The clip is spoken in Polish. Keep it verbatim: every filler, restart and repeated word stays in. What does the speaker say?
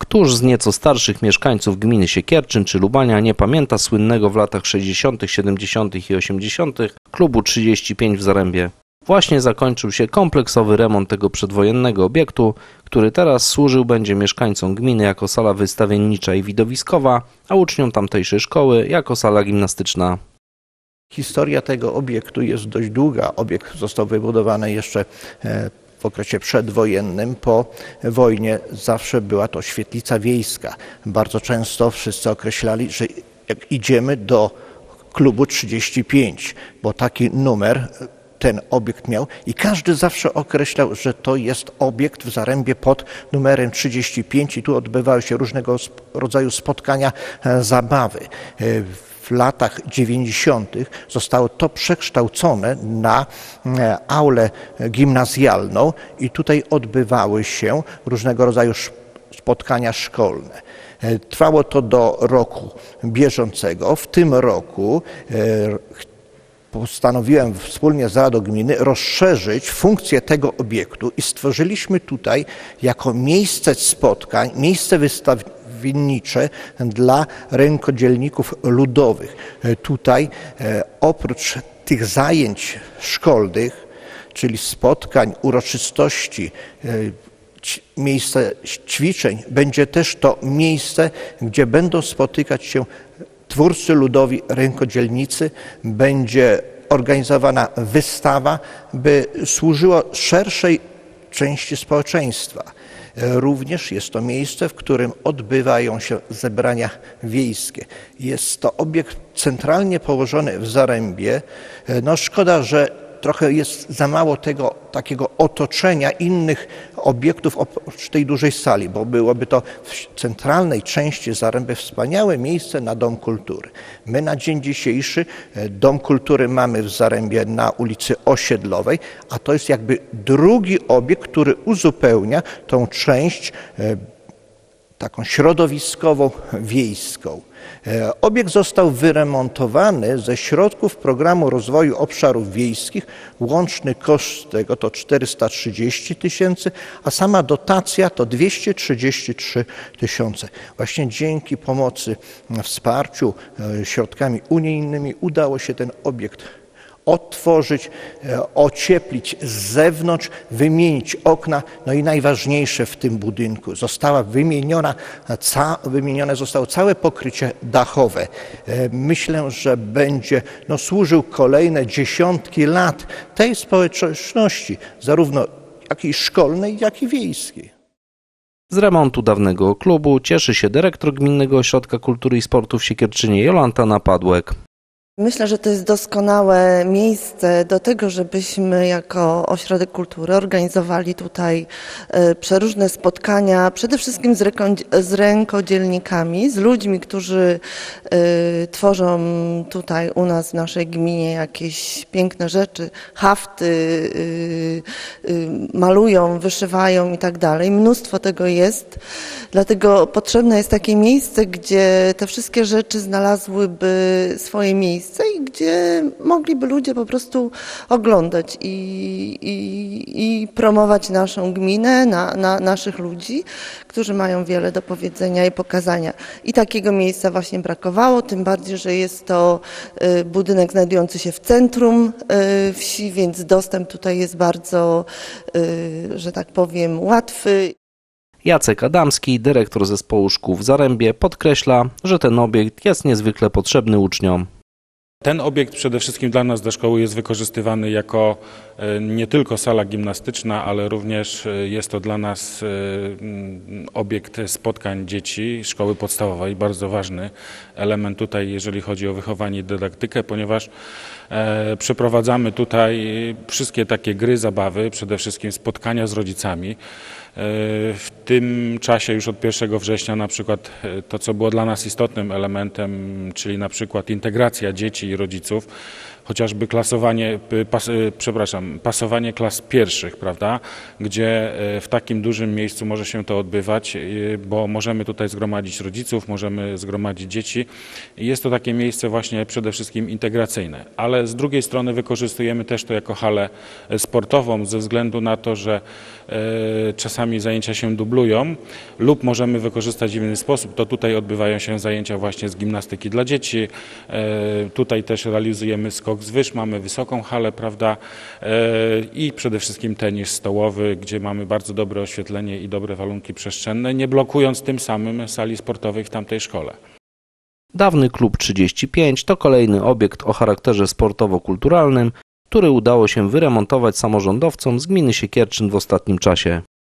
Któż z nieco starszych mieszkańców gminy Siekierczyn czy Lubania nie pamięta słynnego w latach sześćdziesiątych, siedemdziesiątych i osiemdziesiątych klubu trzydzieści pięć w Zarębie? Właśnie zakończył się kompleksowy remont tego przedwojennego obiektu, który teraz służył będzie mieszkańcom gminy jako sala wystawiennicza i widowiskowa, a uczniom tamtejszej szkoły jako sala gimnastyczna. Historia tego obiektu jest dość długa. Obiekt został wybudowany jeszcze w okresie przedwojennym. Po wojnie zawsze była to świetlica wiejska. Bardzo często wszyscy określali, że jak idziemy do klubu trzydzieści pięć, bo taki numer ten obiekt miał i każdy zawsze określał, że to jest obiekt w Zarębie pod numerem trzydzieści pięć i tu odbywały się różnego rodzaju spotkania, zabawy. W latach dziewięćdziesiątych zostało to przekształcone na aulę gimnazjalną i tutaj odbywały się różnego rodzaju spotkania szkolne. Trwało to do roku bieżącego. W tym roku postanowiłem wspólnie z Radą Gminy rozszerzyć funkcję tego obiektu i stworzyliśmy tutaj jako miejsce spotkań, miejsce wystawiennicze dla rękodzielników ludowych. Tutaj oprócz tych zajęć szkolnych, czyli spotkań, uroczystości, miejsce ćwiczeń, będzie też to miejsce, gdzie będą spotykać się twórcy ludowi, rękodzielnicy, będzie organizowana wystawa, by służyło szerszej części społeczeństwa. Również jest to miejsce, w którym odbywają się zebrania wiejskie. Jest to obiekt centralnie położony w Zarębie. No szkoda, że trochę jest za mało tego takiego otoczenia innych obiektów oprócz tej dużej sali, bo byłoby to w centralnej części Zaręby wspaniałe miejsce na Dom Kultury. My na dzień dzisiejszy Dom Kultury mamy w Zarębie na ulicy Osiedlowej, a to jest jakby drugi obiekt, który uzupełnia tą część taką środowiskową, wiejską. Obiekt został wyremontowany ze środków Programu Rozwoju Obszarów Wiejskich. Łączny koszt tego to czterysta trzydzieści tysięcy, a sama dotacja to dwieście trzydzieści trzy tysiące. Właśnie dzięki pomocy, wsparciu środkami unijnymi udało się ten obiekt odtworzyć, ocieplić z zewnątrz, wymienić okna, no i najważniejsze w tym budynku, została wymieniona, ca, wymienione zostało całe pokrycie dachowe. Myślę, że będzie no, służył kolejne dziesiątki lat tej społeczności, zarówno jakiej szkolnej, jak i wiejskiej. Z remontu dawnego klubu cieszy się dyrektor Gminnego Ośrodka Kultury i Sportu w Siekierczynie Jolanta Napadłek. Myślę, że to jest doskonałe miejsce do tego, żebyśmy jako Ośrodek Kultury organizowali tutaj przeróżne spotkania, przede wszystkim z, ręko- z rękodzielnikami, z ludźmi, którzy tworzą tutaj u nas w naszej gminie jakieś piękne rzeczy, hafty, malują, wyszywają i tak dalej. Mnóstwo tego jest, dlatego potrzebne jest takie miejsce, gdzie te wszystkie rzeczy znalazłyby swoje miejsce i gdzie mogliby ludzie po prostu oglądać i, i, i promować naszą gminę, na, na naszych ludzi, którzy mają wiele do powiedzenia i pokazania. I takiego miejsca właśnie brakowało, tym bardziej, że jest to budynek znajdujący się w centrum wsi, więc dostęp tutaj jest bardzo, że tak powiem, łatwy. Jacek Adamski, dyrektor zespołu szkół w Zarębie, podkreśla, że ten obiekt jest niezwykle potrzebny uczniom. Ten obiekt przede wszystkim dla nas, dla szkoły, jest wykorzystywany jako nie tylko sala gimnastyczna, ale również jest to dla nas obiekt spotkań dzieci szkoły podstawowej. Bardzo ważny element tutaj, jeżeli chodzi o wychowanie i dydaktykę, ponieważ przeprowadzamy tutaj wszystkie takie gry, zabawy, przede wszystkim spotkania z rodzicami. W tym czasie już od pierwszego września na przykład to, co było dla nas istotnym elementem, czyli na przykład integracja dzieci i rodziców, chociażby klasowanie, pas, przepraszam, pasowanie klas pierwszych, prawda, gdzie w takim dużym miejscu może się to odbywać, bo możemy tutaj zgromadzić rodziców, możemy zgromadzić dzieci. Jest to takie miejsce właśnie przede wszystkim integracyjne, ale z drugiej strony wykorzystujemy też to jako halę sportową ze względu na to, że czasami zajęcia się dublują lub możemy wykorzystać w inny sposób. To tutaj odbywają się zajęcia właśnie z gimnastyki dla dzieci. Tutaj też realizujemy skok z wyż, mamy wysoką halę, prawda, i przede wszystkim tenis stołowy, gdzie mamy bardzo dobre oświetlenie i dobre warunki przestrzenne, nie blokując tym samym sali sportowej w tamtej szkole. Dawny klub trzydzieści pięć to kolejny obiekt o charakterze sportowo-kulturalnym, który udało się wyremontować samorządowcom z gminy Siekierczyn w ostatnim czasie.